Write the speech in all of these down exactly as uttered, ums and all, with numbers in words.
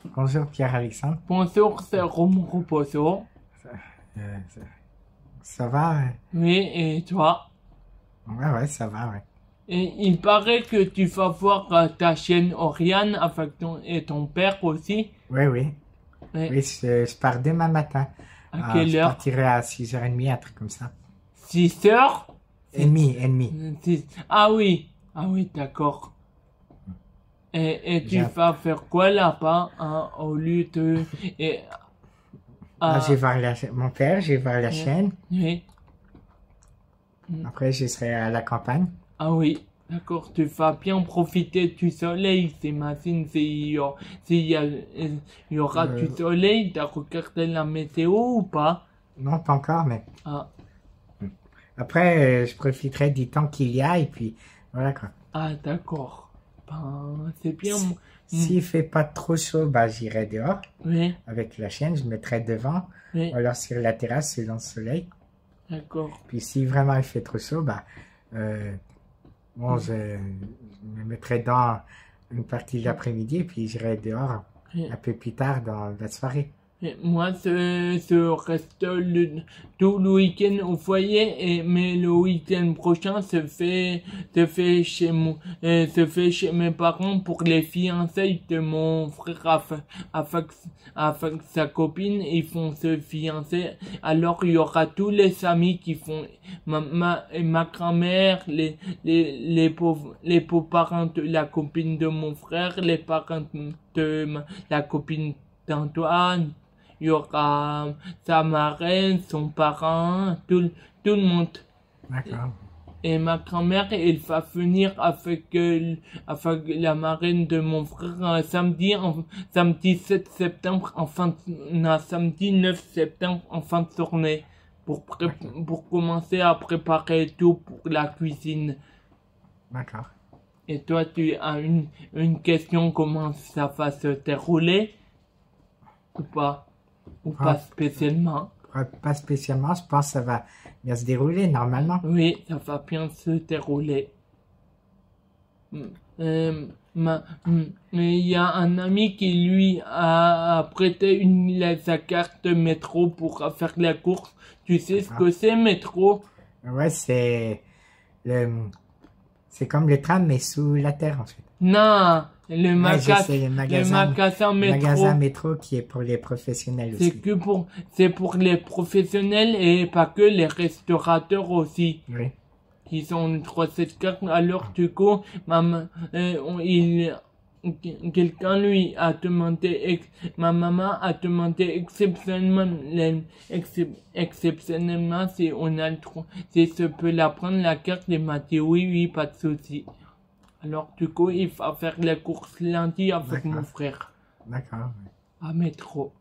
Bonjour Pierre-Alexandre. Bonjour, c'est Romo Reposo. Euh, ça, ça va? Ouais, Oui, et toi? ouais, ouais, ça va, ouais. Et il paraît que tu vas voir euh, ta chaîne Oriane avec ton, et ton père aussi. Oui, oui. Et Oui, je, je pars demain matin. à Euh, quelle je heure? partirai à six heures trente, un truc comme ça. six heures? Et demi, et demi. Six- Ah oui, ah oui, d'accord. Et, et tu J'ai- vas faire quoi là-bas hein, au lieu de... Et, Là, ah, je vais voir la, mon père, je vais voir la Ouais. chaîne. oui, Après, je serai à la campagne. ah oui, d'accord, tu vas bien profiter du soleil, j'imagine, s'il y, a- s'il y, a- il y aura Euh. du soleil, t'as regardé la météo ou pas? Non, pas encore, mais Ah, après, euh, je profiterai du temps qu'il y a et puis voilà quoi. ah d'accord, ben, c'est bien, Si- Mm. S'il fait pas trop chaud, bah, j'irai dehors oui, avec la chaîne, je me mettrai devant oui, ou alors sur la terrasse selon le soleil. d'accord, Puis si vraiment il fait trop chaud, bah, euh, bon, je, je me mettrai dans une partie de l'après-midi et puis j'irai dehors oui. un peu plus tard dans la soirée. Et moi, je, je reste le, tout le week-end au foyer, et, mais le week-end prochain se fait, se fait chez mon, euh, se fait chez mes parents pour les fiançailles de mon frère avec, avec, avec sa copine. Ils font se fiancer. Alors, il y aura tous les amis qui font, ma, ma, et ma grand-mère, les, les, les pauvres, les pauvres parents de la copine de mon frère, les parents de ma- la copine d'Antoine. Il y aura sa marraine, son parent, tout, tout le monde. D'accord. Et ma grand-mère, elle va venir avec, euh, avec la marraine de mon frère euh, samedi, en, samedi sept septembre, en fin de, non, samedi neuf septembre, en fin de journée, pour, pré- pour commencer à préparer tout pour la cuisine. D'accord. Et toi, tu as une, une question, comment ça va se dérouler? Ou pas? Ou Ah. pas spécialement? Pas- Pas spécialement, je pense que ça va bien se dérouler normalement. Oui, ça va bien se dérouler. Mm, euh, ma- mm, mais il y a un ami qui lui a, a prêté une, la- sa carte de métro pour faire la course. Tu sais ce que c'est, métro? Ouais, c'est le, c'est comme le tram mais sous la terre en fait. Non, le, Ouais, je maga- sais, le le magasin, magasin le métro. magasin métro qui est pour les professionnels C'est aussi. que pour, c'est pour les professionnels et pas que les restaurateurs aussi. Oui. Qui sont trois cette carte. Alors du coup, maman, euh, on- il, quelqu'un lui a demandé, ex, ma maman a demandé exceptionnellement, les- excep- exceptionnellement si on a le droit, si je peux la prendre la carte. Il m'a dit oui, oui, pas de souci. Alors du coup, il va faire les courses lundi avec D'accord. mon frère D'accord. à métro.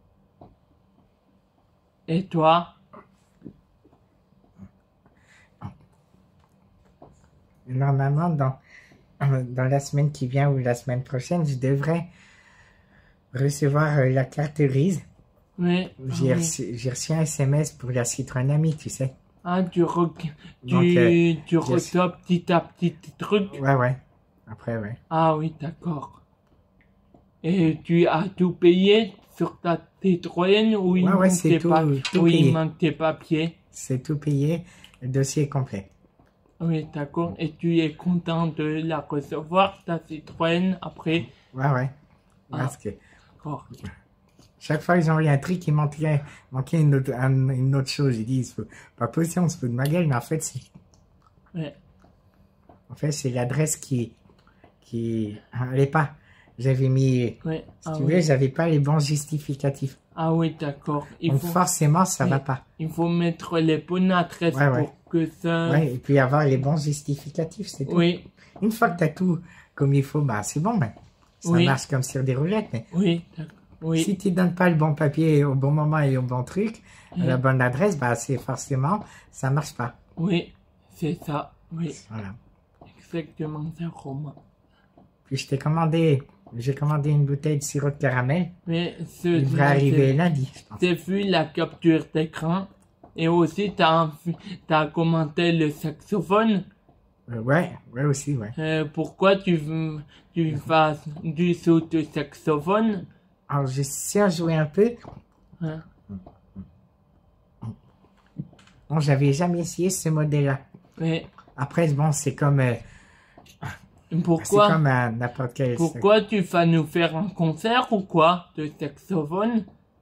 Et toi? Normalement, dans, dans la semaine qui vient ou la semaine prochaine, je devrais recevoir euh, la carte grise. Oui. J'ai ah oui. reçu, j'ai reçu un S M S pour la Citronamie, tu sais. Ah, tu, re- tu, Donc, euh, tu je- reçois petit à petit tes trucs. Ouais, ouais. Après, ouais. Ah oui, d'accord. Et tu as tout payé sur ta Citroën ou il Ouais, ouais, manque c'est tes tout- pa- tout ou il payé. manque tes papiers? C'est tout payé. Le dossier est complet. Oui, d'accord. Et tu es content de la recevoir, ta Citroën, après? Ouais, ouais. Ah. Parce que D'accord. chaque fois que j'envoie un truc, il manquait, manquait une, autre, un- une autre chose. Ils disent, faut- pas possible, on se fout de ma gueule, mais en fait, c'est, Ouais. en fait, c'est l'adresse qui, qui, allait pas. J'avais mis, Ouais. si Ah tu oui. veux, j'avais pas les bons justificatifs. Ah oui, d'accord. Il Donc, faut, forcément, ça Oui. va pas. il faut mettre les bonnes adresses Ouais, ouais. pour que ça... Ouais, et puis avoir les bons justificatifs, c'est tout. Oui, Une fois que t'as tout comme il faut, bah, c'est bon, ben. Ça Oui. marche comme sur des roulettes, mais oui, d'accord. Oui. si tu donnes pas le bon papier au bon moment et au bon truc, à la Oui. bonne adresse, bah, c'est forcément, ça marche pas. Oui, c'est ça. Oui, Voilà. exactement ça, Romain. Puis je t'ai commandé, j'ai commandé une bouteille de sirop de caramel. Mais ce, Il devrait arriver lundi, je pense. J'ai vu la capture d'écran et aussi t'as as commenté le saxophone. Euh, ouais, ouais aussi, ouais. Euh, pourquoi tu veux- tu fasses du saut de saxophone? Alors, je sais jouer un peu. Hein? Bon, j'avais jamais essayé ce modèle-là. Ouais. Après, bon, c'est comme... Euh, c'est Pourquoi, comme euh, n'importe quel... pourquoi tu vas nous faire un concert ou quoi de saxophone?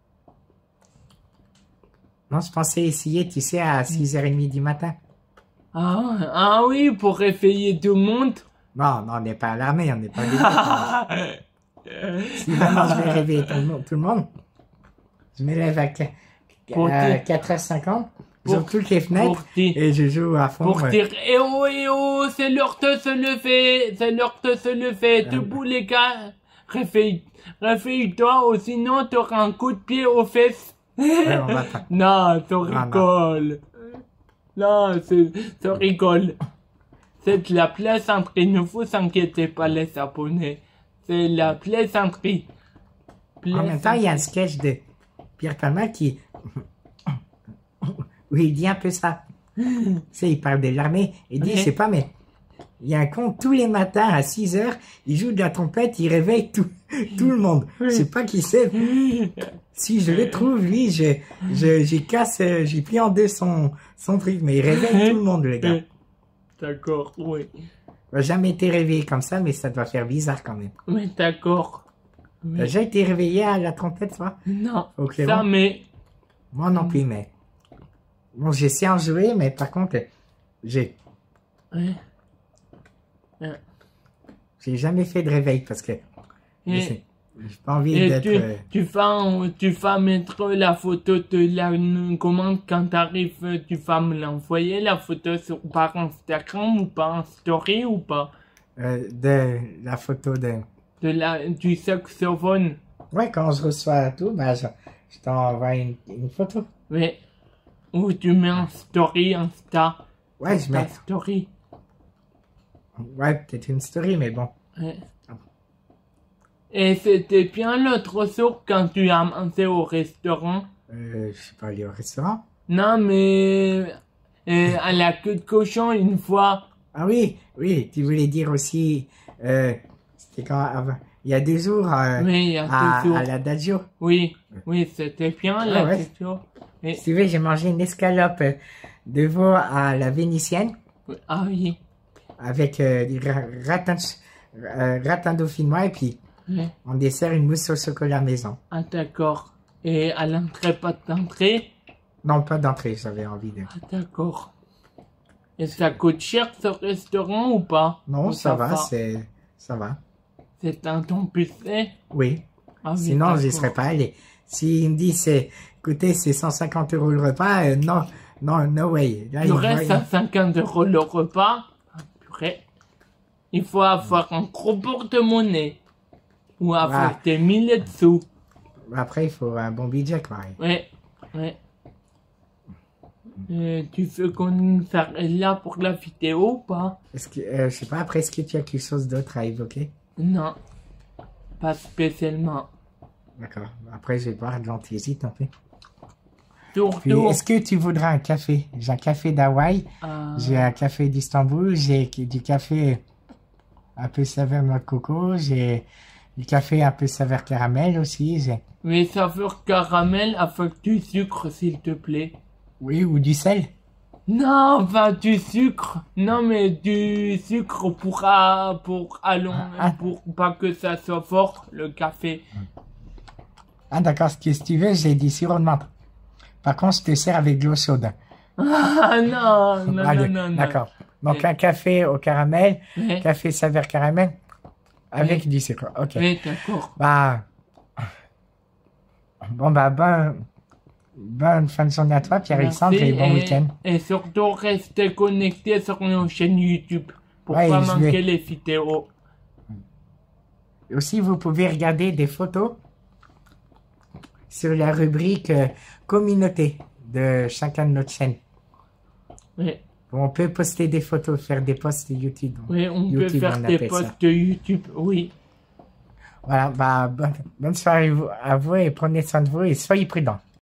Non, je pensais essayer, tu sais, à six heures trente du matin. Ah, ah oui, pour réveiller tout le monde. Non, non, on n'est pas à l'armée, on n'est pas des... Si vraiment je vais réveiller tout le monde, tout le monde je me lève à Pour dire- quatre heures cinquante, Pour- j'ouvre toutes les fenêtres Pour dire, et je joue à fond. pour euh, dire, eh oh, eh oh, c'est l'heure de se lever, c'est l'heure de se lever, Euh. debout les gars, réveille, réveille-toi, ou sinon t'auras un coup de pied aux fesses. ouais, on va pas. Non, ça non. rigole. Non, c'est, ça rigole. C'est de la plaisanterie, ne vous inquiétez pas les Japonais. C'est la plaisanterie. En même temps, il y a un sketch de Pierre Palma qui... où il dit un peu ça. Tu sais, il parle de l'armée. Il dit, Ouais. je sais pas, mais... Il y a un con, tous les matins à six heures, il joue de la trompette, il réveille tout, tout le monde. Je sais pas qui c'est. Si je le trouve, lui, je, je, j'y casse, euh, j'ai pris en deux son, son truc, mais il réveille tout le monde, le gars. D'accord, oui. J'ai jamais été réveillé comme ça, mais ça doit faire bizarre quand même. Oui, d'accord. T'as Oui. déjà été réveillé à la trompette, toi? Non, Au ça, clairon? mais... Moi non plus, mais... Bon, j'essaie en jouer, mais par contre, j'ai, Ouais. j'ai jamais fait de réveil parce que je Et, sais, j'ai pas envie et d'être... tu, euh, tu vas, tu vas mettre la photo de la commande quand t'arrives, tu vas me l'envoyer, la photo sur, par Instagram ou par en story ou pas? euh, de la photo de... De la, du saxophone. Ouais, quand je reçois tout, ben, je, je t'envoie une, une photo. Ouais. Ou tu mets en story, Insta. Ouais, je Ta mets... story. Ouais, peut-être une story, mais bon. Ouais. Et c'était bien l'autre jour quand tu as mangé au restaurant. Euh, je suis pas allé au restaurant. Non, mais euh, à la queue de cochon une fois. Ah oui, oui, tu voulais dire aussi... Euh, c'était quand... avant- il y a deux jours, euh, Oui, il y a à, deux jours. à l'Adagio. Oui, oui, c'était bien Ah la ouais. question. Et, Si tu veux, j'ai mangé une escalope euh, de veau à la vénitienne ah oui. avec euh, du ra- ratin, euh, ratin dauphinois et puis Ouais. on dessert une mousse au chocolat maison. Ah d'accord. Et à l'entrée, pas d'entrée? Non, pas d'entrée, j'avais envie de... Ah d'accord. Et ça coûte cher ce restaurant ou pas? Non, Ou ça va, c'est... Ça va. C'est un ton pucé? Oui. Ah oui, Sinon, j'y d'accord. serais pas allé. S'il me dit, c'est... Écoutez, c'est cent cinquante euros le repas, euh, non, non, no way. Là, Il il reste va- à cinquante euros le repas. Ah, purée. Il faut avoir un gros porte-monnaie. Ou avoir Ouais. des milliers de sous. Après, il faut un bon budget, quoi. Ouais, ouais. Euh, tu veux qu'on s'arrête là pour la vidéo ou pas? Est-ce que, euh, je sais pas, après, est-ce que tu as quelque chose d'autre à évoquer? Non. Pas spécialement. D'accord. Après, je vais boire de l'antiésite, tant pis. Puis, Surtout. est-ce que tu voudras un café? J'ai un café d'Hawaï, euh, j'ai un café d'Istanbul, j'ai du café un peu saveur noix de coco, j'ai du café un peu saveur caramel aussi, j'ai... Mais saveur caramel avec du sucre, s'il te plaît. Oui, ou du sel? Non, pas du sucre. Non, mais du sucre pour, ah, pour, allons, Ah. pour pas que ça soit fort, le café. Ah, d'accord, si si tu veux, j'ai du sirop de menthe. Par contre, je te sers avec de l'eau chaude. Ah, non, non, Allez, non, non, non. d'accord. Donc, Ouais. un café au caramel, Ouais, café saveur caramel, avec du sucre. Ok. ouais, d'accord. Bah... Bon, bah, bon... Bonne fin de journée à toi, Pierre-Alexandre, Merci, et bon week-end. Et surtout, restez connectés sur nos chaînes YouTube pour Ouais, pas je manquer vais- les vidéos. Aussi, vous pouvez regarder des photos sur la rubrique euh, communauté de chacun de notre chaîne. Oui, On peut poster des photos, faire des posts YouTube. oui, on YouTube, peut faire on des appelle ça. posts de YouTube, oui. Voilà, bah, bonne, bonne soirée à vous et prenez soin de vous et soyez prudents.